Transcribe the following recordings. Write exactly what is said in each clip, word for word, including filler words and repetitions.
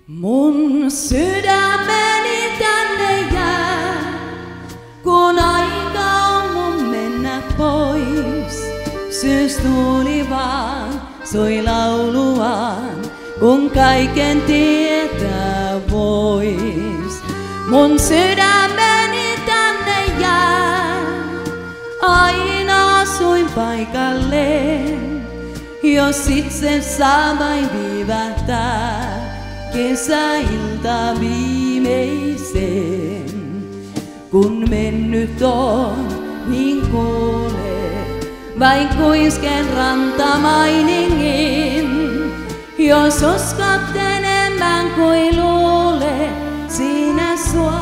Mun sydämeni tänne jää, kun aika on mun mennä pois. Syystuuli vaan soi lauluaan, kun kaiken tietää vois. Mun sydämeni tänne jää, aina asuin paikalleen, jos itse saa vain viivähtää kesäilta viimeisen. Kun mennyt on, niin kuule vain kuisken rantamainingin. Jos uskot enemmän kuin luule, siinä sua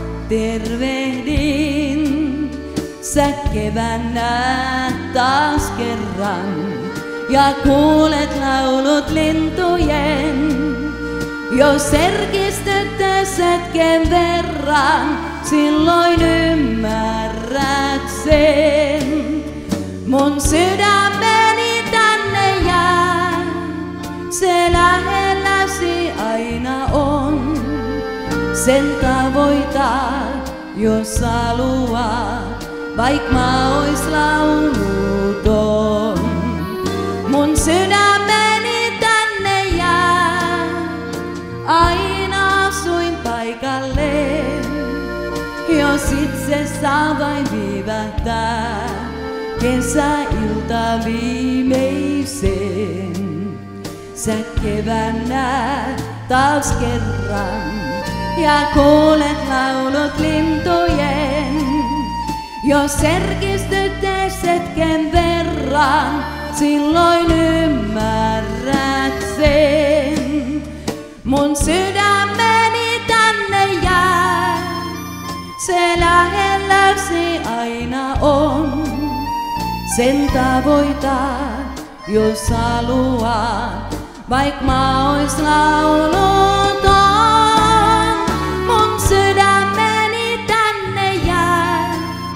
tervehdin. Sä kevään näet taas kerran ja kuulet laulut lintujen. Jos herkistyttäis hetken verran, silloin ymmärrät sen. Mun sydämeni tänne jää, se lähelläsi aina on. Sen tavoitat, jos haluat, vaik mä ois lauluton. Mun sydämeni tänne jää, aina asuin paikalleen, jos itse saa vain viivähtää kesäilta viimeisen. Sä kevään näet taas kerran ja kuulet laulut lintujen. Jos herkistyttäis hetken verran, silloin ymmärrät sen. Mun sydämeni tänne jää, se lähelläsi aina on. Sen tavoitat, jos haluat, vaik mä ois lauluton. Mun sydämeni tänne jää,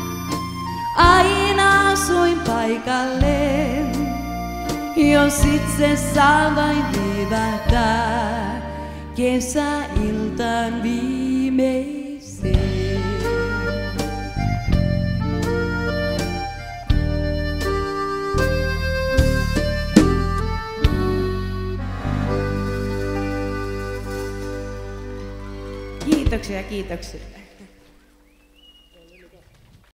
aina asuin paikalleen, jos itse saa vain viivähtää kesäiltaan viimeiseen. Kiitoksia, kiitoksia.